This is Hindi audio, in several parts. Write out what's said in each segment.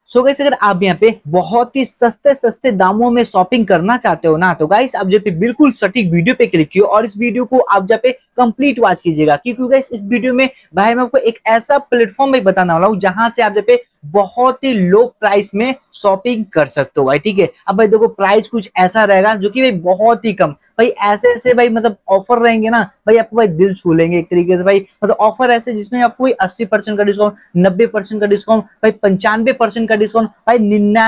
सो गाइस अगर आप यहाँ पे बहुत ही सस्ते सस्ते दामों में शॉपिंग करना चाहते हो ना, तो गाइस आप जब पे बिल्कुल सटीक वीडियो पे क्लिक किए और इस वीडियो को आप जब पे कंप्लीट वॉच कीजिएगा, क्योंकि गाइस इस वीडियो में भाई मैं आपको एक ऐसा प्लेटफॉर्म में बताने वाला हूँ जहां से आप जब पे बहुत ही लो प्राइस में शॉपिंग कर सकते हो भाई। ठीक है, अब भाई देखो प्राइस कुछ ऐसा रहेगा जो कि भाई बहुत ही कम, भाई ऐसे ऐसे भाई मतलब ऑफर रहेंगे ना भाई, आपको भाई दिल छू लेंगे एक तरीके से भाई। मतलब ऑफर ऐसे जिसमें आपको भाई 80% का डिस्काउंट, 90% का डिस्काउंट, भाई 95% का डिस्काउंट, भाई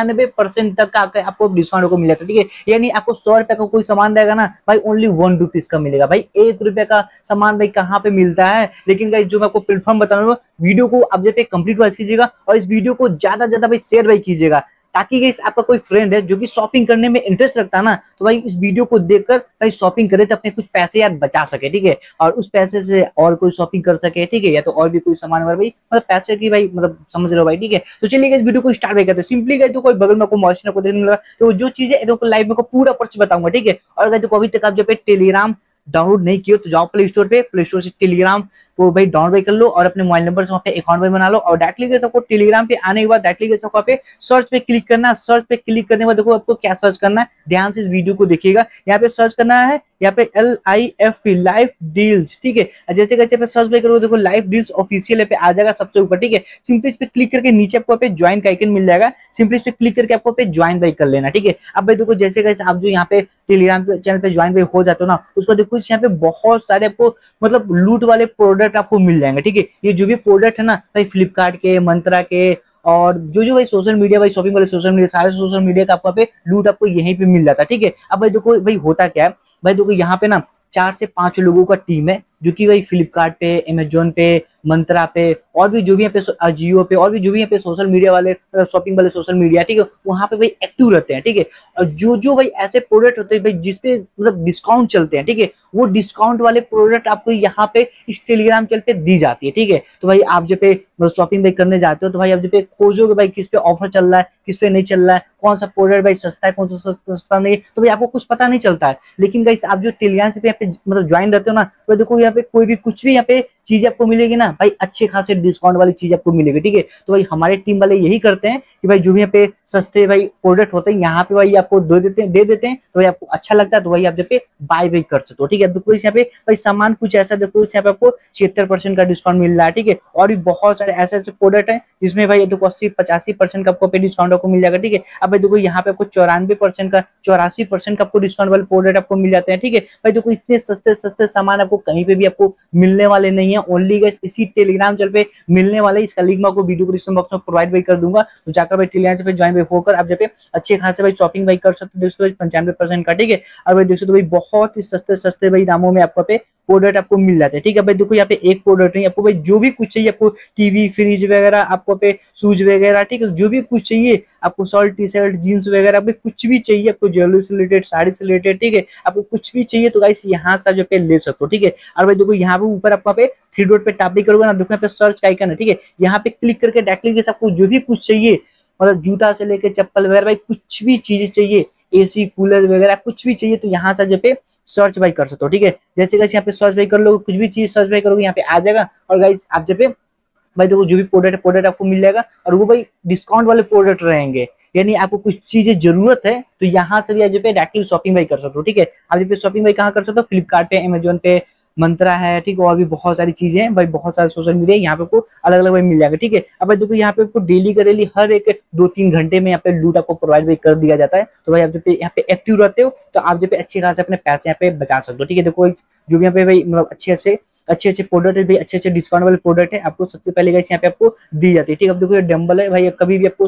99% तक का आपको डिस्काउंट को मिला था। ठीक है, यानी आपको 100 रुपए का कोई सामान रहेगा ना भाई, ओनली 1 रुपीज का मिलेगा भाई। 1 रुपए का सामान भाई कहाँ पे मिलता है। लेकिन भाई जो मैं आपको प्लेटफॉर्म बता रहा हूँ, वीडियो को आप जब कंप्लीट वॉच कीजिएगा और इस वीडियो को ज्यादा ज्यादा भाई शेयर भाई कीजिएगा, ताकि गाइस आपका कोई फ्रेंड है जो कि शॉपिंग करने में इंटरेस्ट रखता है ना, तो भाई इस वीडियो को देखकर भाई शॉपिंग करे तो अपने कुछ पैसे यार बचा सके। ठीक है, और उस पैसे से और कोई शॉपिंग कर सके। ठीक है, या तो और भी कोई सामान वगैरह भाई, मतलब पैसे की भाई मतलब समझ रहे हो भाई। ठीक है, तो चलिए इस वीडियो को स्टार्ट भाई करते हैं। सिंपली गाइस तो कोई बगल में आपको मॉइस्चर को देखने मिलेगा, तो जो चीज है तो लाइव में को पूरा पर्च बताऊंगा। ठीक है, और गाइस तो अभी तक आप जब पे टेलीग्राम डाउनलोड नहीं किए तो जाओ प्ले स्टोर पे, प्ले स्टोर से टेलीग्राम को भाई डाउनलोड कर लो और अपने मोबाइल नंबर से वहाँ पे अकाउंट भी बना लो। और डायरेक्टली के सबको टेलीग्राम पे आने के बाद डायरेक्टली के सबको पे सर्च पे क्लिक करना है। सर्च पे क्लिक करने के बाद देखो आपको क्या सर्च करना है, ध्यान से इस वीडियो को देखिएगा। यहाँ पे सर्च करना है, यहाँ पे LIFE लाइफ डील्स। ठीक है, जैसे कैसे पे सर्च पे करोगे देखो लाइफ डील्स ऑफिशियल पे आ जाएगा सबसे ऊपर। ठीक है, सिंपली इस पे क्लिक करके नीचे आपको पे ज्वाइन का आइकन मिल जाएगा, सिंपली इस पे क्लिक करके आपको पे ज्वाइन भाई कर लेना। ठीक है, अब भाई देखो जैसे कैसे आप जो यहाँ पे टेलीग्राम चैनल पे ज्वाइन भाई हो जाते हो ना, उसको देखो यहाँ पे बहुत सारे आपको मतलब लूट वाले प्रोडक्ट आपको मिल जाएंगे। ठीक है, ये जो भी प्रोडक्ट है ना भाई, फ्लिपकार्ट के, मंत्रा के और जो जो भाई सोशल मीडिया भाई शॉपिंग वाले सोशल मीडिया, सारे सोशल मीडिया का आपको पे लूट आपको यहीं पे मिल जाता है। ठीक है, अब भाई देखो भाई होता क्या है, भाई देखो यहाँ पे ना 4 से 5 लोगों का टीम है जो कि भाई फ्लिपकार्ट पे, अमेजोन पे, मंत्रा पे और भी जो भी यहाँ पे अजियो पे और भी जो भी यहाँ पे सोशल मीडिया वाले शॉपिंग वाले सोशल मीडिया, ठीक है, वहां पे भाई एक्टिव रहते हैं। ठीक है, और जो जो भाई ऐसे प्रोडक्ट होते हैं भाई जिसपे मतलब डिस्काउंट चलते हैं, ठीक है, वो डिस्काउंट वाले प्रोडक्ट आपको यहाँ पे इस टेलीग्राम चैनल पे दी जाती है। ठीक है, तो भाई आप जब पे शॉपिंग भाई करने जाते हो तो भाई आप जब पे खोजोगे भाई किस पे ऑफर चल रहा है, किस पे नहीं चल रहा है, कौन सा प्रोडक्ट भाई सस्ता है, कौन सा सस्ता नहीं है, तो भाई आपको कुछ पता नहीं चलता है। लेकिन गाइस आप जो टेलीग्राम पे यहाँ पे मतलब ज्वाइन रहते हो ना, तो देखो यहाँ पे कोई भी कुछ भी यहाँ पे चीज आपको मिलेगी ना भाई, अच्छे खासे डिस्काउंट वाली चीज आपको मिलेगी। ठीक है, तो भाई हमारे टीम वाले यही करते हैं कि भाई जो भी यहाँ पे सस्ते भाई प्रोडक्ट होते हैं यहाँ पे भाई आपको दे देते हैं, तो भाई आपको अच्छा लगता है तो भाई आप जब पे बाय भी कर सकते हो। ठीक है, देखो इस यहाँ पे भाई सामान कुछ ऐसा देखो, इस यहाँ पे आपको 76% का डिस्काउंट मिल रहा है। ठीक है, और भी बहुत सारे ऐसे ऐसे प्रोडक्ट है जिसमें भाई देखो 80-85% का आपको पे डिस्काउंट आपको मिल जाएगा। ठीक है, अब भाई देखो यहाँ पे आपको 94% का, 84% का आपको डिस्काउंट वाले प्रोडक्ट आपको मिल जाते हैं। ठीक है, भाई देखो इतने सस्ते सस्ते सामान आपको कहीं पे भी आपको मिलने वाले नहीं है, ओनली गाइस इसी टेलीग्राम चैनल पे मिलने वाले। इसका लिंक मैं आपको वीडियो को डिस्क्रिप्शन बॉक्स में प्रोवाइड भी कर दूंगा, तो जाकर भाई टेलीग्राम चैनल पे ज्वाइन भाई होकर आप जब पे अच्छे खासे भाई शॉपिंग भाई कर सकते हो। दोस्तों 95% का। ठीक है, और भाई देखो तो भाई बहुत ही सस्ते सस्ते भाई दामों में आपको पे प्रोडक्ट आपको मिल जाते हैं। ठीक है भाई, देखो यहाँ पे एक प्रोडक्ट नहीं, आपको भाई जो भी कुछ चाहिए, आपको टीवी, फ्रिज वगैरह, आपको पे शूज वगैरह, ठीक है, जो भी कुछ चाहिए आपको, शर्ट, टी शर्ट, जीन्स वगैरह, आपको कुछ भी चाहिए, आपको ज्वेलरी से रिलेटेड, साड़ी से रिलेटेड, ठीक है, आपको कुछ भी चाहिए तो गाइस यहाँ से जो पे ले सकते हो। ठीक है, और भाई देखो यहाँ पे ऊपर आपको पे 3 डॉट पे टैप भी करोगे ना, देखो यहाँ पे सर्च का आइकन है। ठीक है, यहाँ पे क्लिक करके डायरेक्टली आपको जो भी कुछ चाहिए, मतलब जूता से लेके चप्पल वगैरह भाई कुछ भी चीज चाहिए, एसी कूलर वगैरह कुछ भी चाहिए, तो यहाँ से जब पे सर्च भाई कर सकते हो। ठीक है, जैसे गाइस यहाँ पे सर्च भाई कर लो, कुछ भी चीज सर्च भाई करोगे यहाँ पे आ जाएगा। और गाइस आप जब पे भाई देखो जो भी प्रोडक्ट आपको मिल जाएगा, और वो भाई डिस्काउंट वाले प्रोडक्ट रहेंगे, यानी आपको कुछ चीजें जरूरत है तो यहाँ से भी आप जो पे डायरेक्टली शॉपिंग भाई कर सकते हो। ठीक है, आप जब पे शॉपिंग भाई कहाँ कर सकते हो, फ्लिपकार्ट पे, अमेजोन पे, मंत्रा है, ठीक है, और भी बहुत सारी चीजें हैं भाई, बहुत सारे सोशल मीडिया यहाँ पे आपको अलग अलग भाई मिल जाएगा। ठीक है, अब भाई देखो यहाँ पे आपको डेली का डेली हर एक 2-3 घंटे में यहाँ पे लूट आपको प्रोवाइड भी कर दिया जाता है, तो भाई आप जब पे यहाँ पे एक्टिव रहते हो तो आप जब पे अच्छे खासे अपने पैसे यहाँ पे बचा सकते हो। ठीक है, देखो जो भी यहाँ पे भाई मतलब अच्छे प्रोडक्ट है भाई, अच्छे डिस्काउंट वाले प्रोडक्ट है, आपको सबसे पहले गाइस यहाँ पे आपको दी जाती है। ठीक है, अब देखो ये डंबल है भाई, कभी भी आपको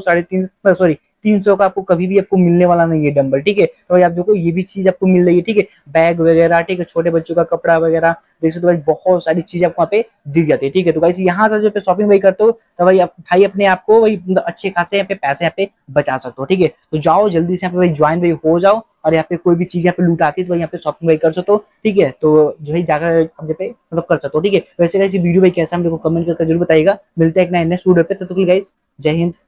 350 का आपको कभी भी आपको मिलने वाला नहीं है डंबल। ठीक है, तो भाई आप देखो ये भी चीज आपको मिल रही है। ठीक है, बैग वगैरह, ठीक है, छोटे बच्चों का कपड़ा वगैरह, देख सकते हो भाई बहुत सारी चीजें आपको यहाँ पे दी जाती है। ठीक है, तो गाइस यहाँ से जो पे शॉपिंग भाई करते हो तो भाई भाई अपने आप को भाई अच्छे खासे यहाँ पे पैसे यहाँ पे बचा सकते हो। ठीक है, तो जाओ जल्दी से यहाँ पे भाई ज्वाइन भाई हो जाओ, और यहाँ पे कोई भी चीज यहाँ पे लूट आती है तो यहाँ पे शॉपिंग भाई कर सकते हो। ठीक है, तो जो है जाकर आप यहाँ पे मतलब कर सकते हो। ठीक है, वैसे गाइस वीडियो भाई कैसा, हम देखो कमेंट करके जरूर बताइएगा। मिलते हैं एक नए नेक्स्ट वीडियो पे, तब तक के लिए गाइस जय हिंद।